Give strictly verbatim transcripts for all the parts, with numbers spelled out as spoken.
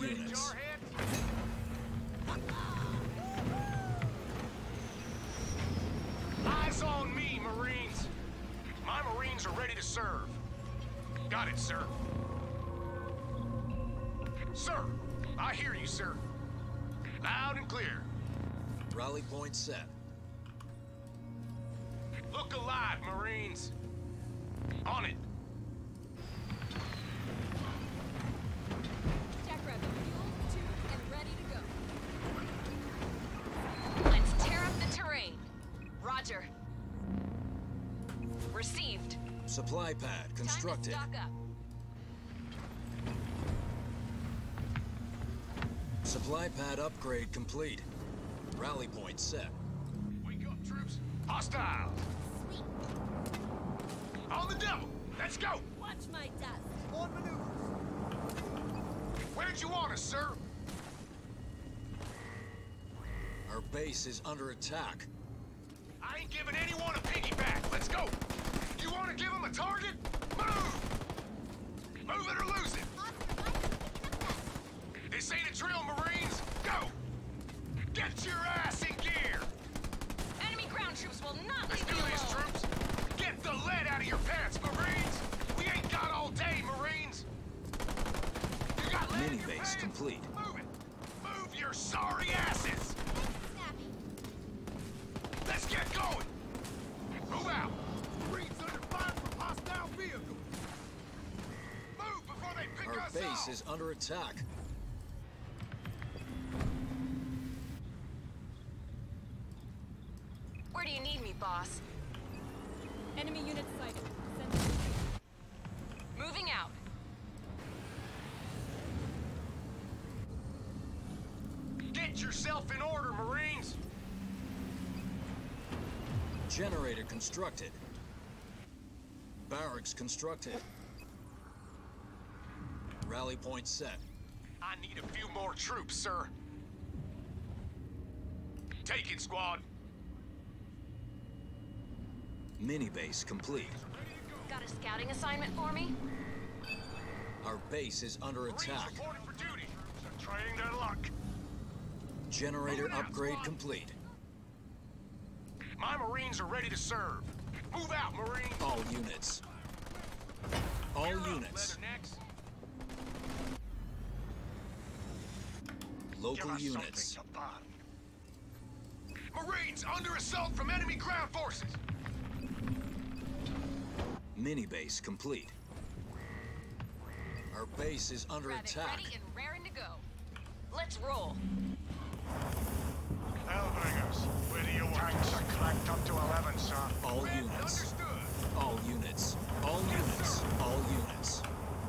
units. Eyes on me, Marines. My Marines are ready to serve. Got it, sir. Sir, I hear you, sir. Loud and clear. Rally point set. Look alive, Marines. On it. Tech rev fuel, tube, and ready to go. Let's tear up the terrain. Roger. Received. Supply pad constructed. Time to stock up. Supply pad upgrade complete. Rally point set. Wake up, troops. Hostiles. Sweet. On the double. Let's go. Watch my dust. On maneuvers. Where'd you want us, sir? Our base is under attack. I ain't giving anyone a piggyback. Let's go. You want to give them a target? Move! Move it or lose it. This ain't a drill, Marines. Go! Get your ass in gear! Enemy ground troops will not Let's leave do me this, alone. troops! Get the lead out of your pants, Marines! We ain't got all day, Marines! You got lead in Mini your base pants? complete. Move it! Move your sorry asses! Let's get going! Move out! Marines under fire from hostile vehicles! Move before they pick Our us base off! is under attack. Where do you need me, boss? Enemy units sighted. Send them. Moving out. Get yourself in order, Marines! Generator constructed. Barracks constructed. Rally point set. I need a few more troops, sir. Take it, squad. Mini base complete. Got a scouting assignment for me? Our base is under Marines attack. reporting for duty. They're trying their luck. Generator Moving out, upgrade squad. complete. My Marines are ready to serve. Move out, Marines. All units. All Gear up, units. Leathernecks. Give Local us units. something to fun. Marines under assault from enemy ground forces. Mini base complete. Our base is under Grab it attack. ready and raring to go. Let's roll. Hellbringers, where do you want Tanks are cranked up to eleven, sir. All Red, units. Understood. All units. All units. All units.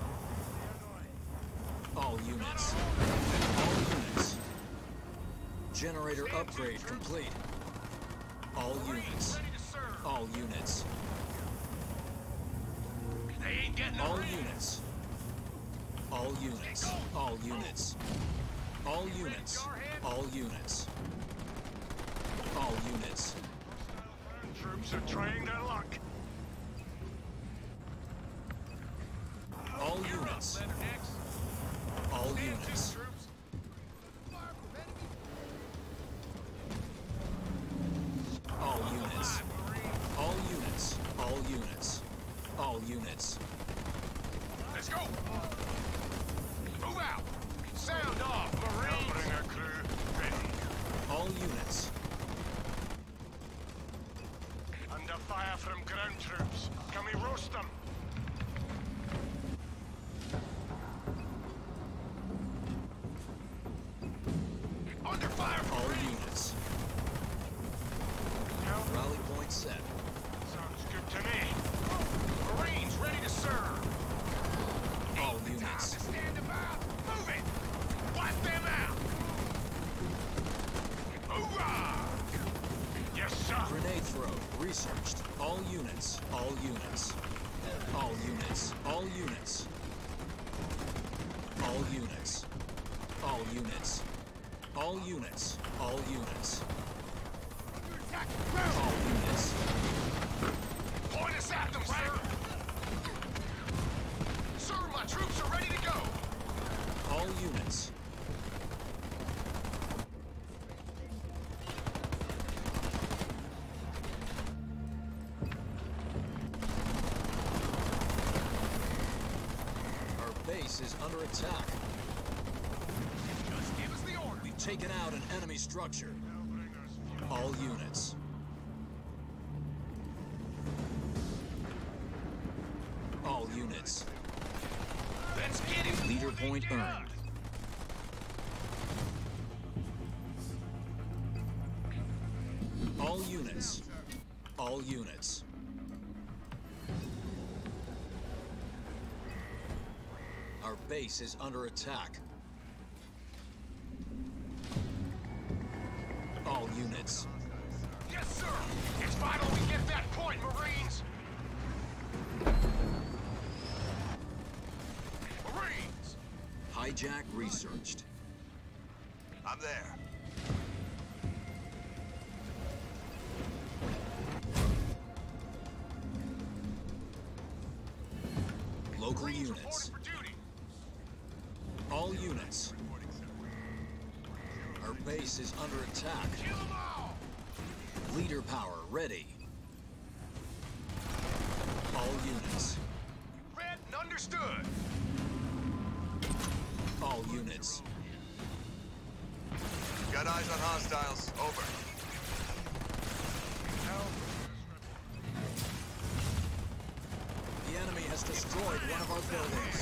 All units. All units. Generator upgrade complete. All Marines units. ready to serve. All units. They ain't getting All the ring. units. All units. All units. All units. All units. All units. Troops are trying their luck. All Gear up, units. Leathernecks. All Stand units. to, troops. All units. Alive, Marines. All units. All units. All units. Let's go. Move out. Sound off, Marines. Hellbringer crew ready. All units. Under fire from ground troops. Can we roast them? Under fire from All Marines. units. Now, Rally point set. sounds good to me. Marines ready to serve. All Time units. to stand about. Move it. Wipe them out. Hoorah! Yes, sir. Grenade throw researched. All units. All units. All units. All units. All units. All units. All units. All units. All units. Point us at them, sir. Sir, my troops are ready to go. All units. base is under attack. Just give us the order. We've taken out an enemy structure. They'll bring us fuel. All units. All units. Let's get him. Leader point earned. All units. All units. Our base is under attack. All units. Yes, sir. It's vital we get that point, Marines. Marines. Hijack researched. I'm there. Local Marines units. reporting for duty. All units. Our base is under attack. Kill them all. Leader power ready. All units. Read and understood. All units. Got eyes on hostiles. Over. The enemy has destroyed one of our buildings.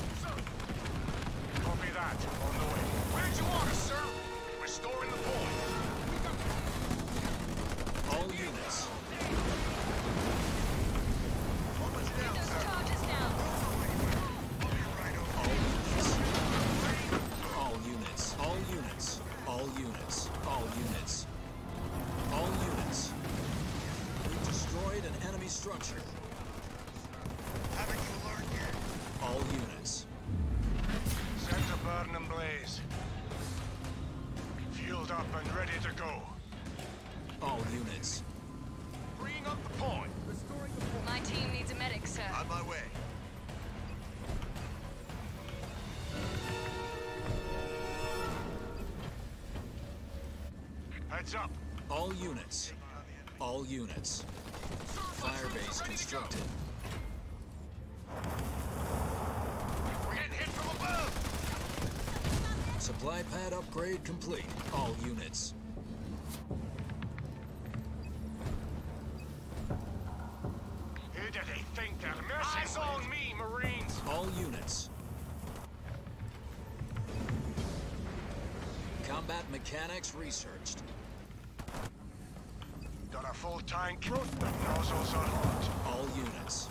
Copy that. On the way. Where'd you want us, sir? Restoring the point. All units. Get those charges down. All units. All units. All units. All units. All units. We've destroyed an enemy structure. Haven't you learned yet? All units. Set to burn and blaze. Fueled up and ready to go. All units. Bring up the point. My team needs a medic, sir. On my way. Heads up. All units. All units. Firebase constructed. We're getting hit from above. Supply pad upgrade complete. All units. Who do they think they're messing Eyes on me, Marines. All units. Combat mechanics researched. Got a full tank. The nozzles are hot. All units.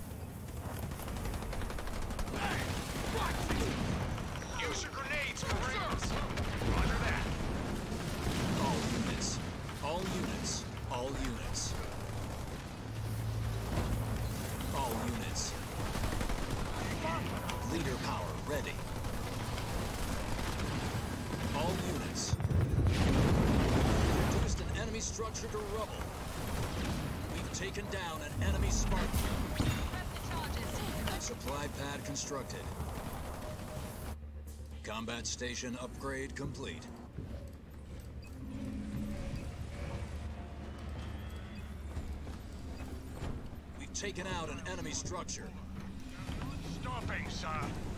Use your grenades, Marines. Roger that. All units. All units. All units. All units. Leader power ready. All units. Reduced an enemy structure to rubble. We've taken down an enemy Spartan. Prep the charges. Supply pad constructed. Combat station upgrade complete. We've taken out an enemy structure. Stopping, sir.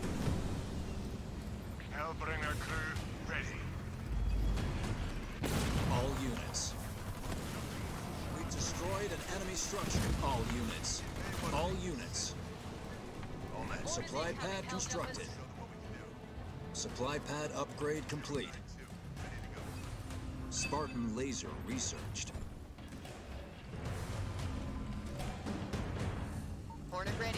Hellbringer crew ready. All units. We've destroyed an enemy structure. All units. All units. All men. Supply pad constructed. Supply pad upgrade complete. Spartan laser researched. Hornet ready.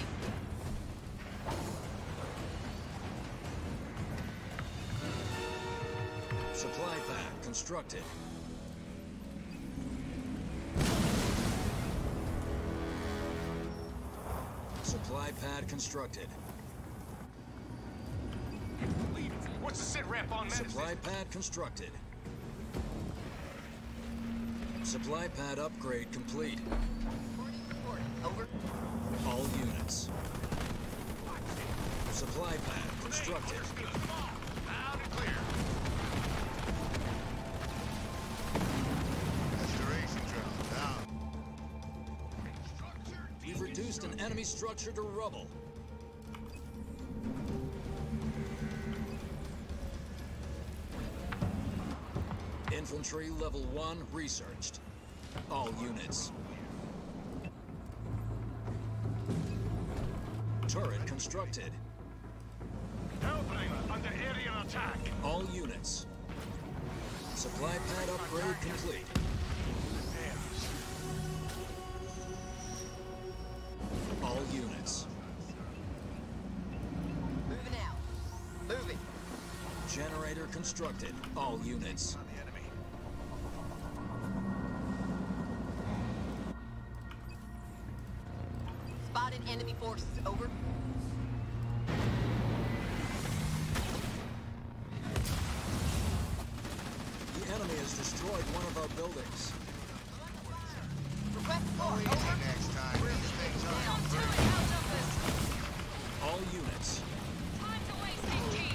Supply pad constructed. Supply pad constructed. What's the sit rep on medicine? Supply pad constructed. Supply pad upgrade complete. Over. All units. Supply pad constructed. Loud and clear. Restoration drill. Down. We've reduced an enemy structure to rubble. Infantry level one researched. All units. Turret constructed. Hellbringer under area attack. All units. Supply pad upgrade complete. All units. Moving out. Moving. Generator constructed. All units. On the enemy. Spotted enemy forces. Over. The enemy has destroyed one of our buildings. Request floor. Easy Over. next time. These things Down aren't to free. it, Helljumpers! All units. Time to waste, team!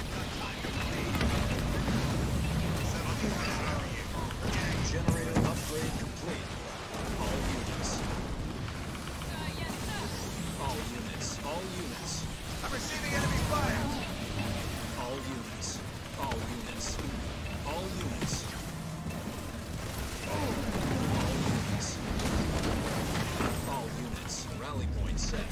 Settle these guys over here. Gang. Generator upgrade complete. All units. Uh, yes, sir! All units. All units. I'm receiving enemy fire. All units. All units. All units. All units. All units. Rally point set.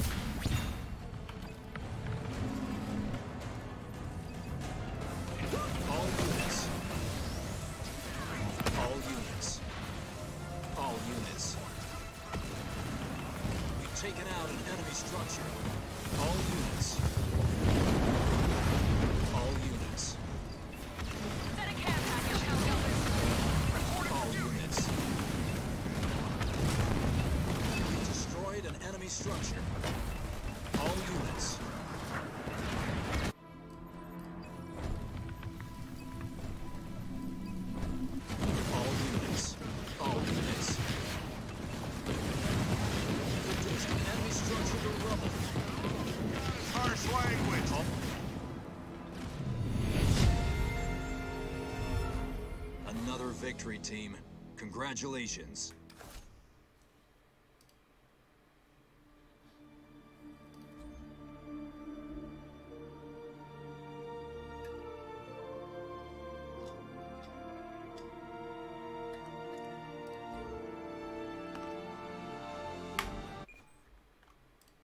All units. All units. All units. We've taken out an enemy structure. All units. All units. Set a care package, Helljumpers! All units. We destroyed an enemy structure. All units. All units. All units. Reduced an enemy structure to rubble. Harsh language. Another victory, team. Congratulations.